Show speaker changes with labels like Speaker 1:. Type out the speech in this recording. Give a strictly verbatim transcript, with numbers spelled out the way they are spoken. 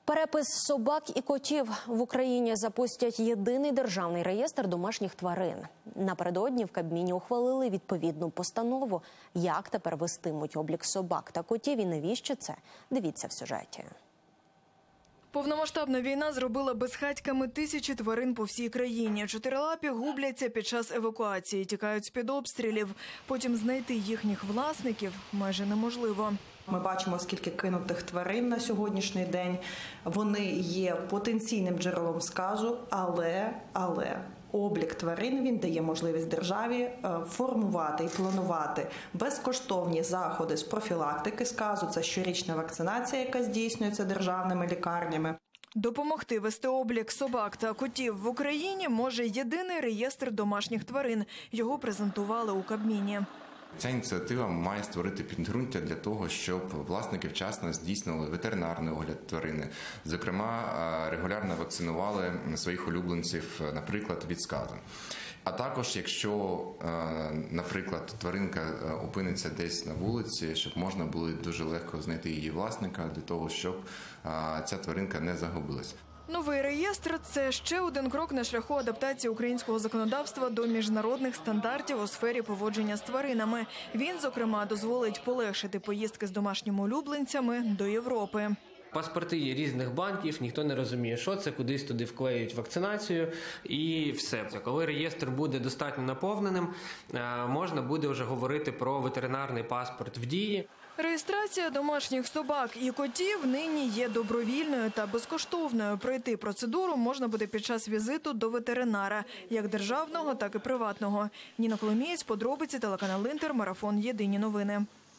Speaker 1: Перепис собак і котів. В Україні запустять єдиний державний реєстр домашніх тварин. Напередодні в Кабміні ухвалили відповідну постанову. Як тепер вестимуть облік собак та котів і навіщо це? Дивіться в сюжеті.
Speaker 2: Повномасштабна війна зробила безхатьками тисячі тварин по всій країні. Чотирилапі губляться під час евакуації, тікають з-під обстрілів. Потім знайти їхніх власників майже неможливо.
Speaker 3: Ми бачимо, скільки кинутих тварин на сьогоднішній день. Вони є потенційним джерелом сказу, але, але облік тварин, він дає можливість державі формувати і планувати безкоштовні заходи з профілактики сказу. Це щорічна вакцинація, яка здійснюється державними лікарнями.
Speaker 2: Допомогти вести облік собак та котів в Україні може єдиний реєстр домашніх тварин. Його презентували у Кабміні.
Speaker 4: Ця ініціатива має створити підґрунтя для того, щоб власники вчасно здійснювали ветеринарний огляд тварини. Зокрема, регулярно вакцинували своїх улюбленців, наприклад, від сказу. А також, якщо, наприклад, тваринка опиниться десь на вулиці, щоб можна було дуже легко знайти її власника для того, щоб ця тваринка не загубилась.
Speaker 2: Новий реєстр – це ще один крок на шляху адаптації українського законодавства до міжнародних стандартів у сфері поводження з тваринами. Він, зокрема, дозволить полегшити поїздки з домашніми улюбленцями до Європи.
Speaker 5: Паспорти є різних банків, ніхто не розуміє, що це, кудись туди вклеюють вакцинацію і все. Коли реєстр буде достатньо наповненим, можна буде вже говорити про ветеринарний паспорт в дії.
Speaker 2: Реєстрація домашніх собак і котів нині є добровільною та безкоштовною. Пройти процедуру можна буде під час візиту до ветеринара, як державного, так і приватного. Ніна Коломієць, подробиці, телеканал Інтер, марафон «Єдині новини».